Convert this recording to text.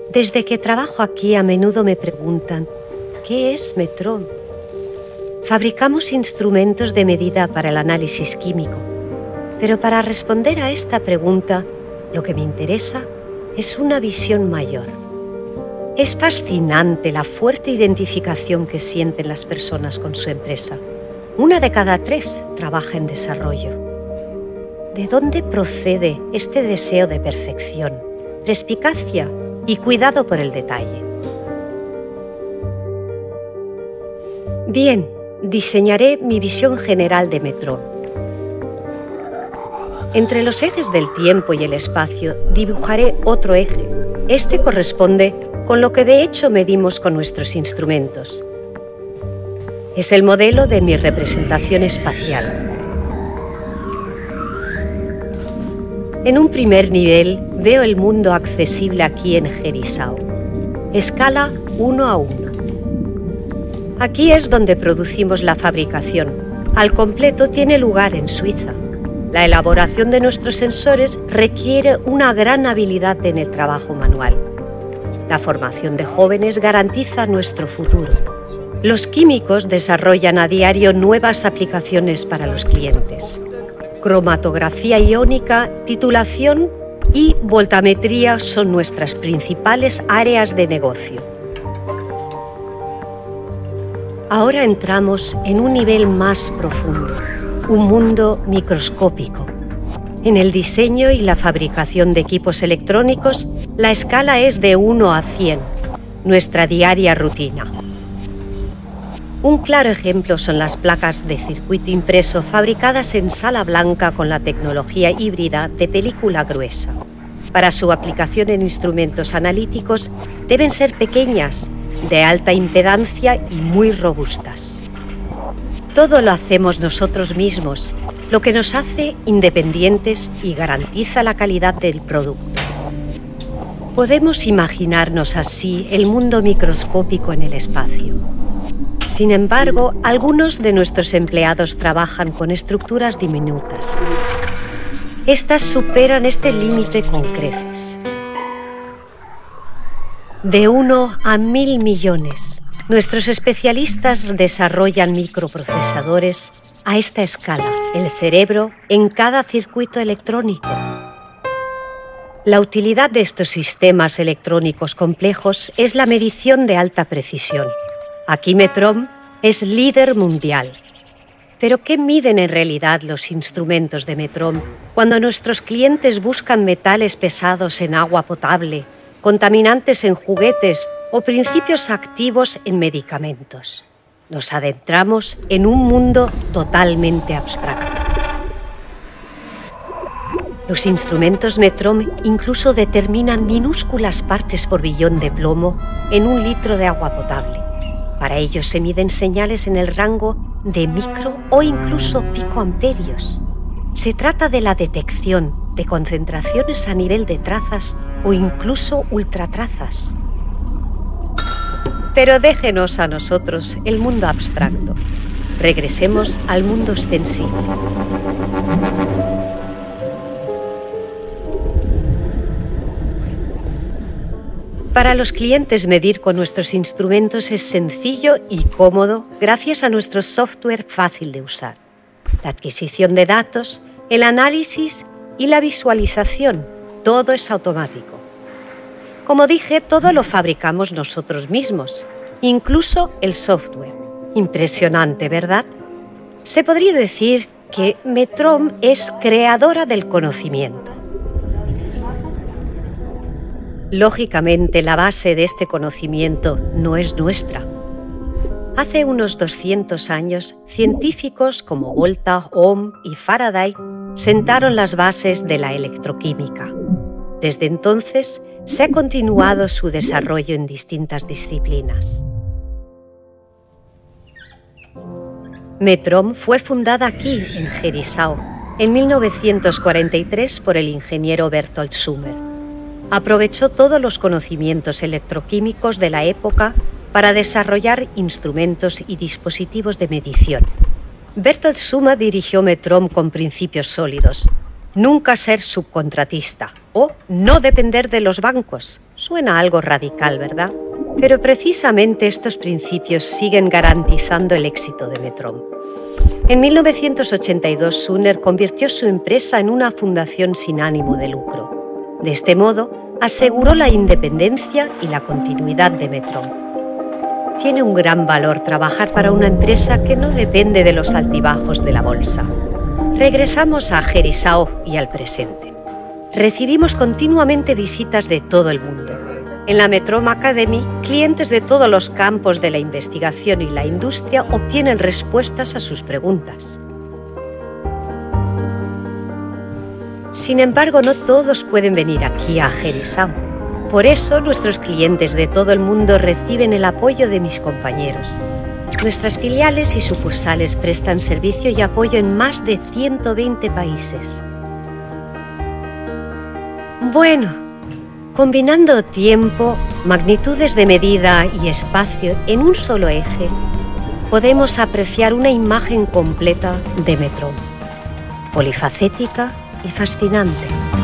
Desde que trabajo aquí a menudo me preguntan, ¿qué es Metrom? Fabricamos instrumentos de medida para el análisis químico, pero para responder a esta pregunta, lo que me interesa es una visión mayor. Es fascinante la fuerte identificación que sienten las personas con su empresa. 1 de cada 3 trabaja en desarrollo. ¿De dónde procede este deseo de perfección, perspicacia y cuidado por el detalle? Bien, diseñaré mi visión general de Metrom. Entre los ejes del tiempo y el espacio dibujaré otro eje. Este corresponde con lo que de hecho medimos con nuestros instrumentos. Es el modelo de mi representación espacial. En un primer nivel veo el mundo accesible aquí en Herisau. Escala 1 a 1. Aquí es donde producimos la fabricación. Al completo tiene lugar en Suiza. La elaboración de nuestros sensores requiere una gran habilidad en el trabajo manual. La formación de jóvenes garantiza nuestro futuro. Los químicos desarrollan a diario nuevas aplicaciones para los clientes. Cromatografía iónica, titulación y voltametría son nuestras principales áreas de negocio. Ahora entramos en un nivel más profundo, un mundo microscópico. En el diseño y la fabricación de equipos electrónicos, la escala es de 1 a 100, nuestra diaria rutina. Un claro ejemplo son las placas de circuito impreso fabricadas en sala blanca con la tecnología híbrida de película gruesa. Para su aplicación en instrumentos analíticos deben ser pequeñas, de alta impedancia y muy robustas. Todo lo hacemos nosotros mismos, lo que nos hace independientes y garantiza la calidad del producto. Podemos imaginarnos así el mundo microscópico en el espacio. Sin embargo, algunos de nuestros empleados trabajan con estructuras diminutas. Estas superan este límite con creces. De 1 a 1000 millones, nuestros especialistas desarrollan microprocesadores a esta escala, el cerebro en cada circuito electrónico. La utilidad de estos sistemas electrónicos complejos es la medición de alta precisión. Aquí Metrom es líder mundial. ¿Pero qué miden en realidad los instrumentos de Metrom cuando nuestros clientes buscan metales pesados en agua potable, contaminantes en juguetes o principios activos en medicamentos? Nos adentramos en un mundo totalmente abstracto. Los instrumentos Metrom incluso determinan minúsculas partes por billón de plomo en 1 litro de agua potable. Para ello se miden señales en el rango de micro o incluso picoamperios. Se trata de la detección de concentraciones a nivel de trazas o incluso ultratrazas. Pero déjenos a nosotros el mundo abstracto. Regresemos al mundo extensible. Para los clientes medir con nuestros instrumentos es sencillo y cómodo gracias a nuestro software fácil de usar. La adquisición de datos, el análisis y la visualización, todo es automático. Como dije, todo lo fabricamos nosotros mismos, incluso el software. Impresionante, ¿verdad? Se podría decir que Metrom es creadora del conocimiento. Lógicamente, la base de este conocimiento no es nuestra. Hace unos 200 años, científicos como Volta, Ohm y Faraday sentaron las bases de la electroquímica. Desde entonces, se ha continuado su desarrollo en distintas disciplinas. Metrom fue fundada aquí, en Herisau, en 1943 por el ingeniero Berthold Sumer. Aprovechó todos los conocimientos electroquímicos de la época para desarrollar instrumentos y dispositivos de medición. Berthold Sumer dirigió Metrom con principios sólidos. Nunca ser subcontratista o no depender de los bancos. Suena algo radical, ¿verdad? Pero precisamente estos principios siguen garantizando el éxito de Metron. En 1982, Suner convirtió su empresa en una fundación sin ánimo de lucro. De este modo, aseguró la independencia y la continuidad de Metron. Tiene un gran valor trabajar para una empresa que no depende de los altibajos de la bolsa. Regresamos a Herisau y al presente. Recibimos continuamente visitas de todo el mundo. En la Metron Academy, clientes de todos los campos de la investigación y la industria obtienen respuestas a sus preguntas. Sin embargo, no todos pueden venir aquí a Herisau. Por eso, nuestros clientes de todo el mundo reciben el apoyo de mis compañeros. Nuestras filiales y sucursales prestan servicio y apoyo en más de 120 países. Bueno, combinando tiempo, magnitudes de medida y espacio en un solo eje, podemos apreciar una imagen completa de Metron, polifacética y fascinante.